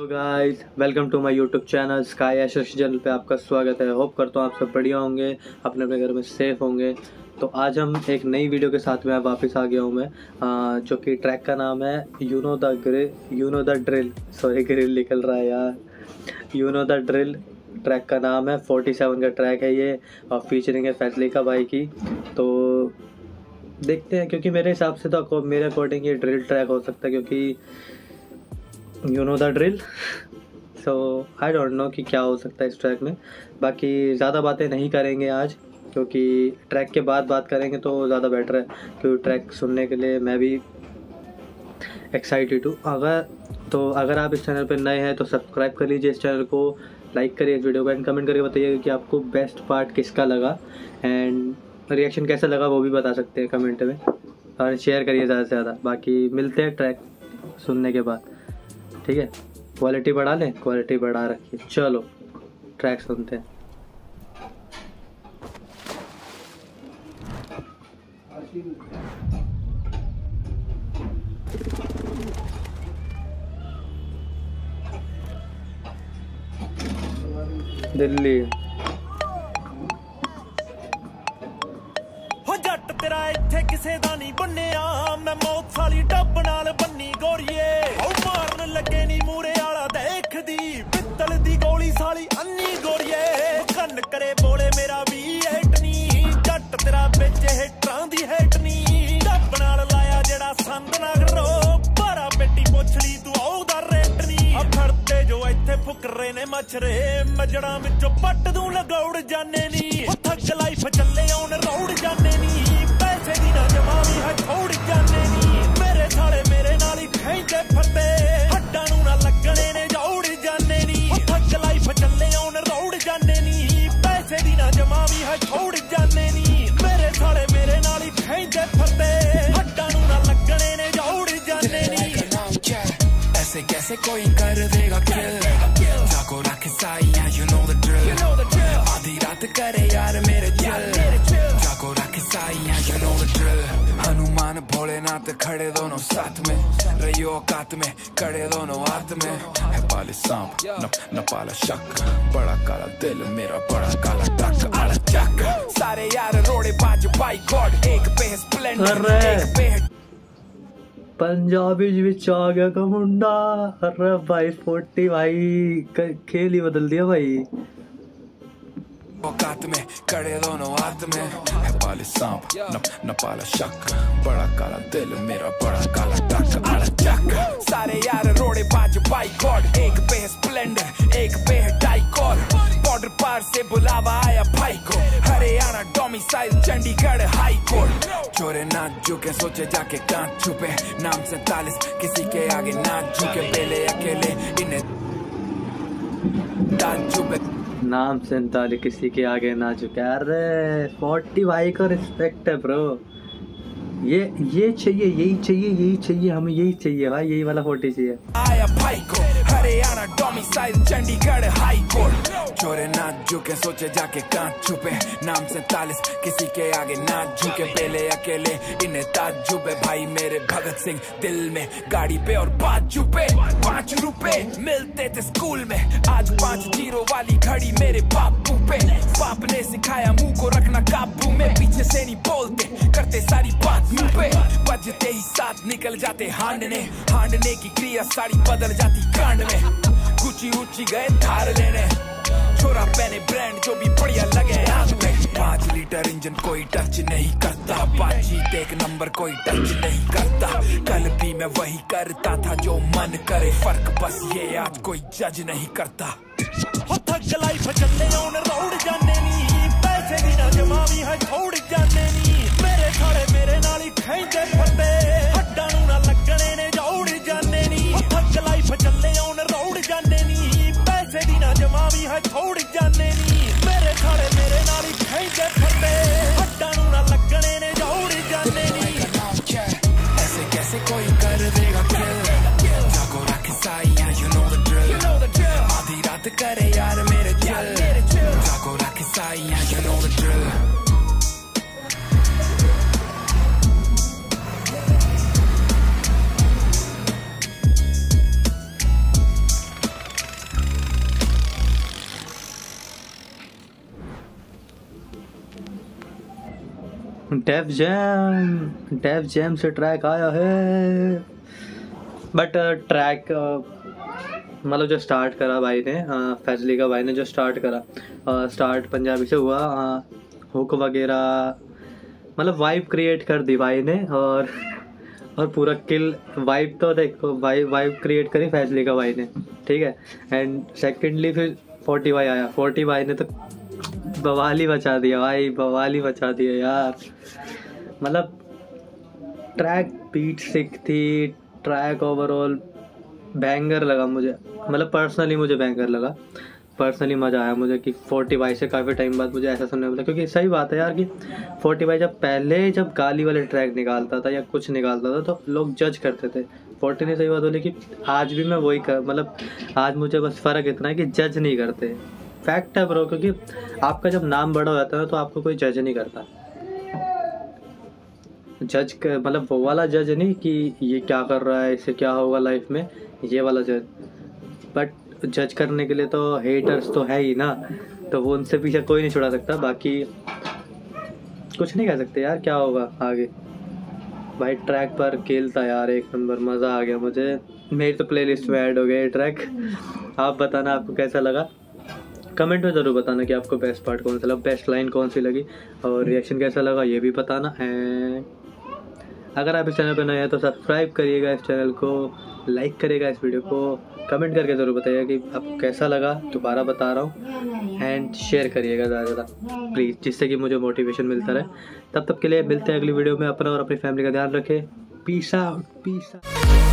Guys, welcome to my YouTube channel Sky Ashers channel पे आपका स्वागत है। होप करता हूँ आप सब बढ़िया होंगे, अपने अपने घर में सेफ होंगे। तो आज हम एक नई वीडियो के साथ में वापस आ गया हूँ मैं, जो कि ट्रैक का नाम है you know the drill. Sorry, grill निकल रहा है यार। You know the drill track का नाम है, 47 का ट्रैक है ये, और फीचरिंग है फैसलिका भाई की। तो देखते हैं, क्योंकि मेरे हिसाब से तो मेरे अकॉर्डिंग ये ड्रिल ट्रैक हो सकता है, क्योंकि you know the drill. So I don't know कि क्या हो सकता है इस ट्रैक में। बाकी ज़्यादा बातें नहीं करेंगे आज, क्योंकि ट्रैक के बाद बात करेंगे तो ज़्यादा बेटर है, क्योंकि ट्रैक सुनने के लिए मैं भी एक्साइटेड हूँ। अगर आप इस चैनल पर नए हैं तो सब्सक्राइब कर लीजिए इस चैनल को, लाइक करिए इस वीडियो को, एंड कमेंट करके बताइए कि आपको बेस्ट पार्ट किसका लगा, एंड रिएक्शन कैसा लगा वो भी बता सकते हैं कमेंट में, और शेयर करिए ज़्यादा से ज़्यादा। बाकी मिलते हैं ट्रैक सुनने के बाद, ठीक है। क्वालिटी बढ़ा लें, क्वालिटी बढ़ा रखिए। चलो ट्रैक सुनते हैं। दिल्ली हो जट तेरा इत्थे किसे दा नहीं बन्निया, मैं मौत साली डब नाल बन्नी गोरीए। ओ मारन लगे नी मूरे आला देखदी, पित्तल दी गोली साली अन्नी गोरीए। कन्न करे बोले मेरा भी हेटनी, जट तेरा बिच हेटां दी हेटनी। डब नाल लाया जेड़ा संद ना करो, बारा बेटी पुछली तू ओदा रेटनी। फड़ते जो इत्थे फुकरे ने मछरे, मजड़ा विचों पट दूं लगौड़ जाने नी। थक लाइफ चले आउन रौड़ जाने नी, पैसे दी ना जमा भी है छोड़ जाने नी। मेरे साले मेरे नाल ही खेंदे फरते, हड्डां नूं ना लगणे ने जोड़ जाने नी। थक लाइफ चले आउन रौड़ जाने नी, पैसे दी ना जमा भी है छोड़ जाने नी। मेरे साले मेरे नाल ही खेंदे फरते, हड्डां नूं ना लगणे ने जोड़ जाने नी। ऐसे कैसे कोई कर देगा किल, जाको रख साइया, you know the drill। आधी रात करे यार मेरे दिल, जाको रख साइया, you know the drill। Hanuman Bholenath खड़े दोनों साथ में, रहियो औकात में खड़े दोनों हाथ में। है पाले सांप न पाला शक, बड़ा काला दिल मेरा बड़ा काला टक। आला चक सारे यार रोड़े बाज बाई गॉड, एक पे है स्प्लेंडर एक पे है पंजाबी विच आ गया का मुंडा। अरे भाई 40 भाई खेल ही बदल दिया भाई। औकात में खड़े दोनों हाथ में, है पाले सांप न पाला शक, बड़ा काला दिल मेरा बड़ा काला टक। आला चक सारे यार रोड़े बाज बाई गॉड, एक पे है स्प्लेंडर एक पे है डाइकॉर। बॉर्डर पार से बुलावा आया भाई को, Haryana domicile Chandigarh high court. चोरे ना झुके सोचे जाके कांच छुपे, नाम 47 किसी के आगे ना झुके। बेले अकेले इन्हें दांत छुपे, नाम 47 किसी के आगे ना झुके। अरे 40 भाई को रिस्पेक्ट है ब्रो। ये चाहिए, यही चाहिए हमें, यही चाहिए भाई, यही वाला 40 चाहिए। आया भाई को Haryana domicile Chandigarh high court. चोरे ना झुके सोचे जाके कांच छुपे, नाम 47 किसी के आगे ना झुके। बेले अकेले इन्हें ताज्जुब है, भाई मेरे भगत सिंह दिल में गाड़ी पे और बाजू पे। 5 रुपए मिलते थे स्कूल में, आज 5-0 वाली घड़ी मेरे बापू पे। बाप ने सिखाया मुंह को रखना काबू में, पीछे से नहीं बोलते करते सारी बात मुंह पे। बजते ही साथ निकल जाते हांडने की क्रिया साड़ी बदल जाती कांड में। ऊंची ऊंची गए धार लेने, छोरा पहने ब्रांड जो भी बढ़िया लगे हाथ में। 5 लीटर इंजन कोई टच नहीं करता, बातचीत एक नंबर कोई टच नहीं करता। कल भी मैं वही करता था जो मन करे, फर्क बस ये आज कोई जज नहीं करता। थक लाइफ चले आउन रौड़ जाने नी, पैसे दी ना जमा भी है छोड़ जाने नी। मेरे साले मेरे नाल ही खेंदे फरते, हड्डां नूं ना लगणे ने जोड़ जाने नी। थक लाइफ चले आउन रौड़ जाने नी, पैसे दी ना जमा भी है छोड़ जाने नी। मेरे साले मेरे नाल ही खेंदे फरते, हड्डां नूं ना लगणे ने जोड़ जाने नी। ऐसे कैसे कोई कर देगा किल, जाको रख साइया, you know the drill। आधी रात करे यार मेरे दिल, जाको रख साइया, you know the drill। Def Jam से ट्रैक आया है, बट ट्रैक मतलब जो स्टार्ट करा भाई ने, फैजली का भाई ने जो स्टार्ट करा, स्टार्ट पंजाबी से हुआ, हुक वगैरह मतलब वाइब क्रिएट कर दी भाई ने, और पूरा किल वाइब तो देखो, वाइब क्रिएट करी फैजली का भाई ने, ठीक है। एंड सेकेंडली फिर 40 भाई आया, 40 भाई ने तो बवाल ही मचा दिया भाई, बवाल ही मचा दिया यार। मतलब ट्रैक बीट सिक थी, ट्रैक ओवरऑल बैंगर लगा मुझे, मतलब पर्सनली मुझे बैंगर लगा, पर्सनली मज़ा आया मुझे कि 40 भाई से काफ़ी टाइम बाद मुझे ऐसा सुनने मिला। क्योंकि सही बात है यार कि 40 भाई जब गाली वाले ट्रैक निकालता था या कुछ निकालता था तो लोग जज करते थे। 40 ने सही बात बोली कि आज भी मैं वही मतलब आज मुझे बस फ़र्क इतना है कि जज नहीं करते, फैक्ट है ब्रो। क्योंकि आपका जब नाम बड़ा हो जाता है तो आपको कोई जज नहीं करता, जज मतलब वो वाला जज नहीं कि ये क्या कर रहा है, इससे क्या होगा लाइफ में, ये वाला जज। बट जज करने के लिए तो हेटर्स तो है ही ना, तो वो उनसे पीछे कोई नहीं छुड़ा सकता। बाकी कुछ नहीं कह सकते यार, क्या होगा आगे। भाई ट्रैक पर किल था यार, एक नंबर, मज़ा आ गया मुझे। मेरी तो प्लेलिस्ट में ऐड हो गया ये ट्रैक। आप बताना आपको कैसा लगा, कमेंट में ज़रूर बताना कि आपको बेस्ट पार्ट कौन सा लगा, बेस्ट लाइन कौन सी लगी, और रिएक्शन कैसा लगा ये भी बताना। एंड अगर आप इस चैनल पर नए हैं तो सब्सक्राइब करिएगा इस चैनल को, लाइक करिएगा इस वीडियो को, कमेंट करके ज़रूर बताइएगा कि आपको कैसा लगा, दोबारा बता रहा हूँ। एंड शेयर करिएगा ज़्यादा ज़्यादा प्लीज़, जिससे कि मुझे मोटिवेशन मिलता रहे। तब तक के लिए मिलते हैं अगली वीडियो में। अपना और अपनी फैमिली का ध्यान रखें। Peace out, peace out.